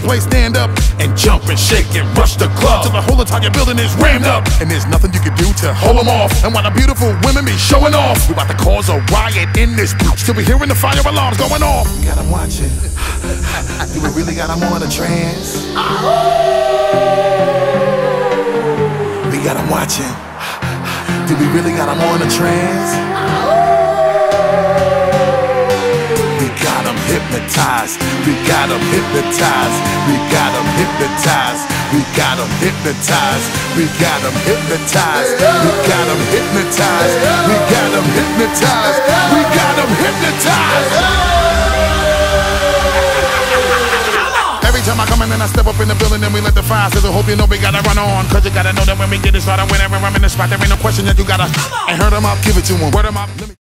place, stand up and jump and shake and rush the club till the whole entire building is rammed up. And there's nothing you can do to hold them off. And while the beautiful women be showing off, we about to cause a riot in this bitch till we hearing the fire alarms going off. We got them watching. Do we really got them on a trance? We got them watching. Do we really got them on a trance? We got them hypnotized. We got them hypnotized. We got them hypnotized. We got them hypnotized. We got them hypnotized. We got them hypnotized. We got them hypnotized. We got them hypnotized. Every time I come in and I step up in the building and we let the fire sizzle. Hope you know we gotta run on, cause you gotta know that when we get it started, whenever I'm in the spot, there ain't no question that you gotta. I heard 'em up, give it to 'em, word 'em up.